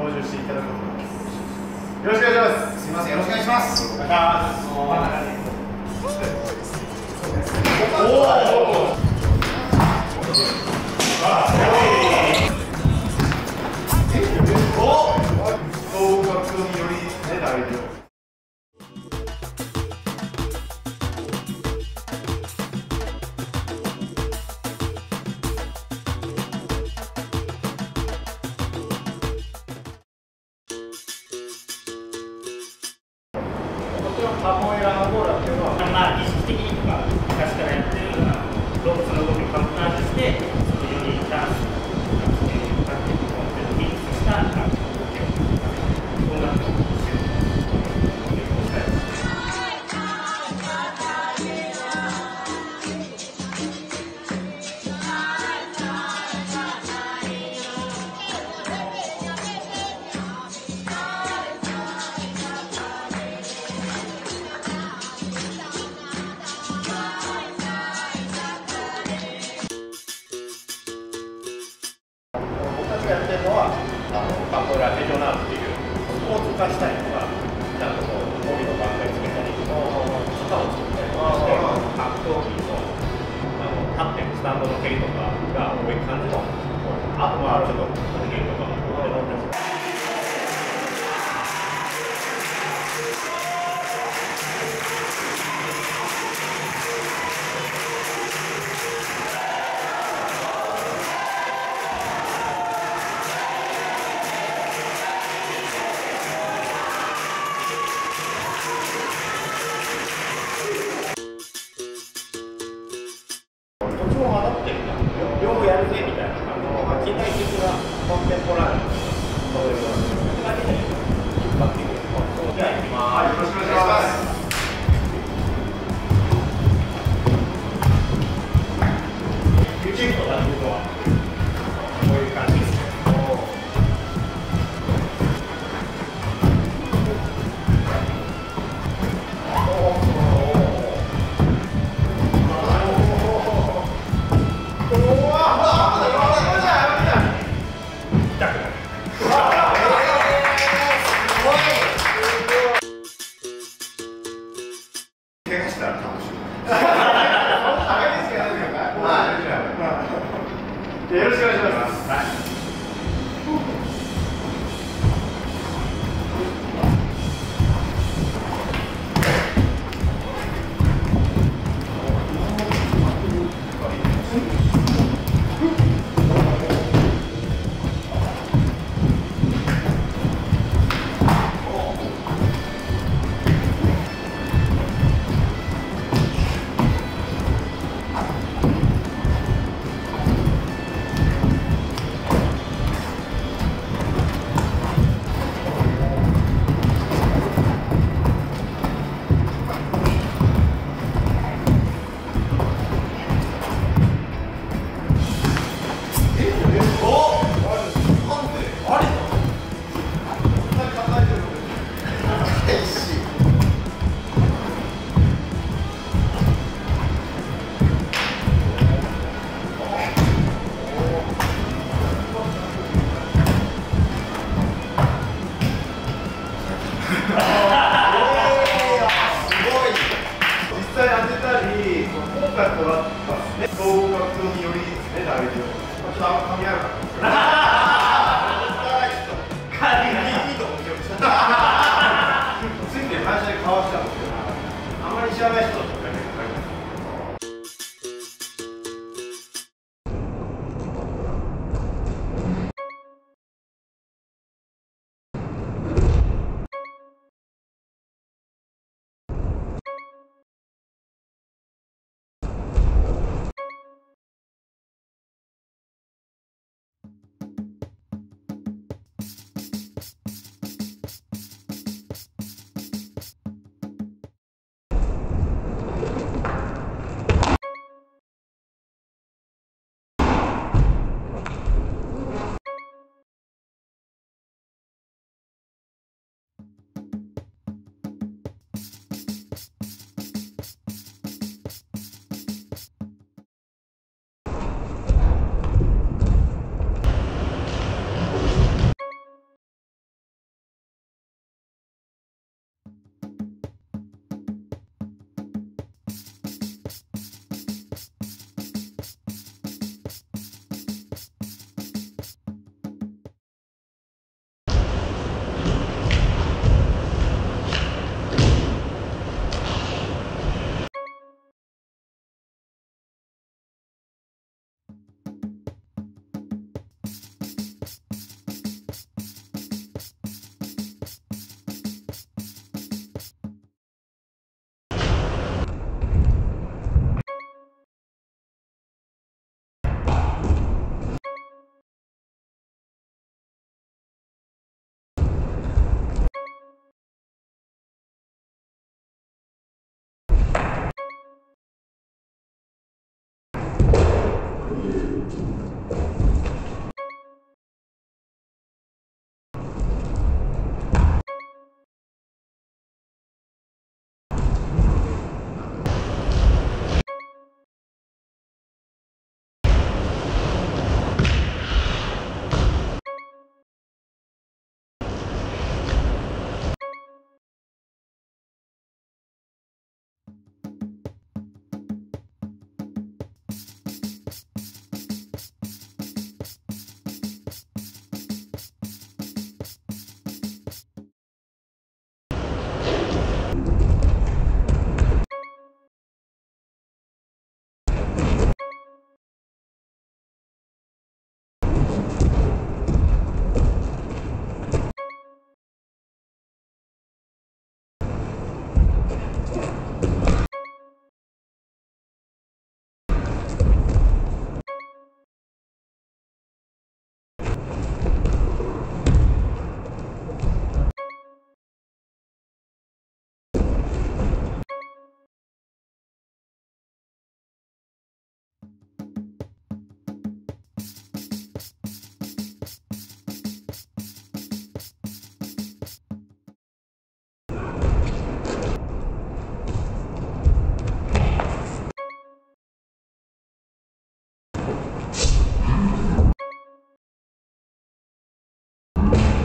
登場していただくことです。よろしくお願いします。 すみません、よろしくお願いします。 お願いします。カポエラのボーラーっていうのは、 まあ、意識的にとか、昔からやってるような動物の動きをカウンターして、そのよりダンス、ミックスした音楽をしているということです。 やってるのはカポエラレジョナールっていうスポーツ化したりとか、ちゃんとこう帯の番組つけたり、旗を作ったりとかして、格闘技の立ってるスタンドの蹴りとかが多い感じの、あとはちょっと蹴りとかこれのたち。両方やるぜみたいな近代的なコンテンポラリーそういう感じで引っ張っていく。じゃあ行きます。よろしくお願いします。YouTube のダンスはこういう感じですね。よろしくお願いします。はい。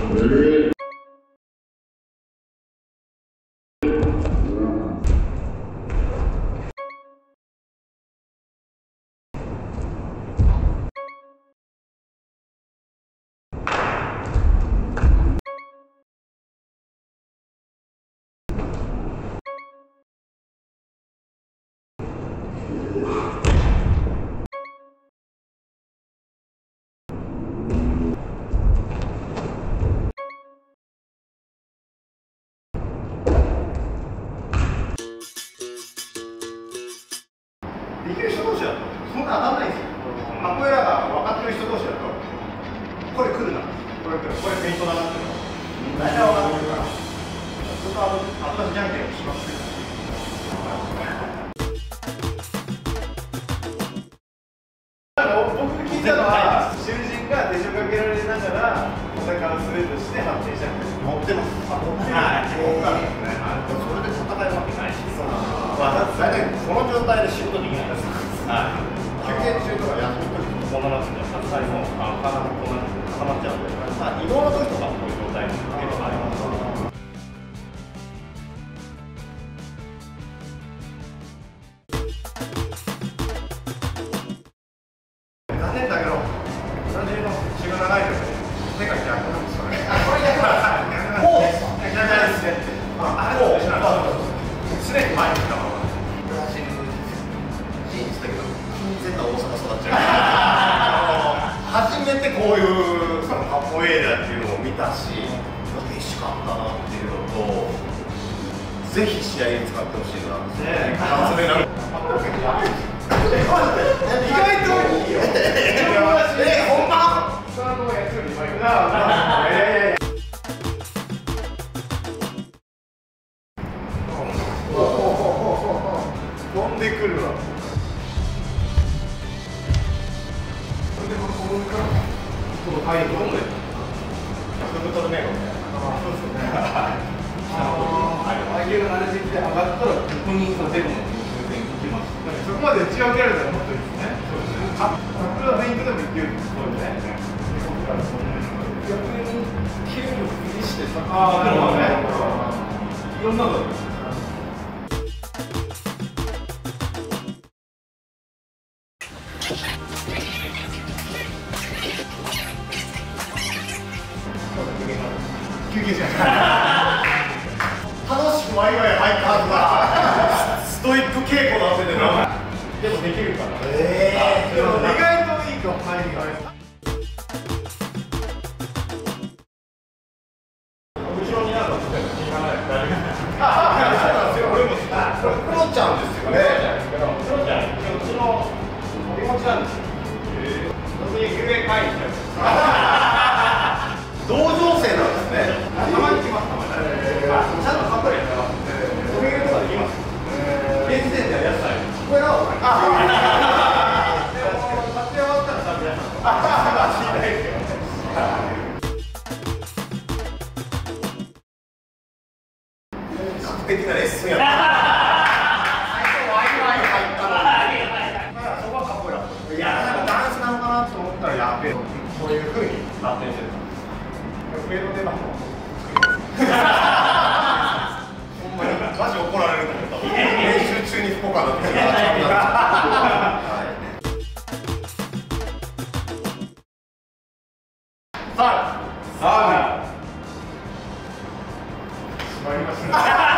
できる人同士だとそんな当たんないんですよ。カポエラが分かってる人同士だとこれ来るな、これ来る、これフェイントだなっていうの大体分かってるから、そこは後出しじゃんけんをしますけど。僕聞いたのは囚人が手錠かけられながらお魚をスレッドして発展したんです。持ってます。あ、持ってます。持ったんですね。それで戦えるわけないし。大体この状態で仕事できないです。休憩中とか休みの時とこんななってたら、最後体もこんな固まっちゃうんで、移動の時とかこういう状態に結構あります。残念だけど、同じの血が長いですね。手が逆なんですよね。これ逆なんですか？こうですか？逆ですね。あれと一緒なんです。常に前に来たまま。ブラジル信じたけど、金銭な大阪育っちゃう。初めてこういうそのカポエイラっていうのを見たし、嬉しかったなっていうのと、ぜひ試合に使ってほしいな。それな。意外といいよ。ほんま？そのやつよりうまいな。飛んでくるわ。この回どんで。フルトルネロみたいな。そうですよね。相手が慣れてきて上がったらここに出るのに終点行きます。そこまで打ち分けられたらもっといいですね。そうですね。これはフェイントでもいける。そうですね。逆に切るのを気にしてさ。ああ、なるほどね。いろんなの。休憩しました。楽しくワイワイ入ったはずだ。ストイック稽古だってな。でもできるから。でも意外といいか入りがね。後ろになんかつけて気がない。大丈夫。そうなんですよ。俺もクロちゃんですよね。クロちゃん。うちのお手持ちなんですよ。それに遊園会員しちゃう。同情生なんですね。たまに来ます。ちゃんとかっこいいやつが。おめげとかできます。現時点ではやつない。これは。でも撮影終わったら多分皆さん。知りたいですよ。的なレッスンやった。最初ワイワイ入ったのに。そこはかっこいい。いや、なんかダンスなのかなと思ったらやべえ。そういう風に発展してる。上の出番もほんまにマジ怒られると思った。練習中に福岡だってさあ、閉まりました。